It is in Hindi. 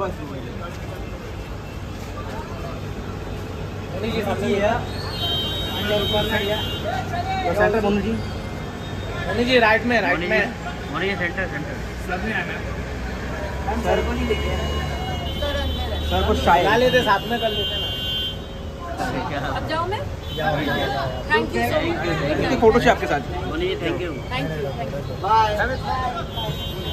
बस ये सब्जी है सेंटर मोनू जी राइट में मोनू जी सेंटर सब में आना सर को नहीं लेके सर को शायद ला लेते साथ में कर लेते ना। अब जाओ मैं जाओ thank you so much photo से आपके साथ thank you thank you bye.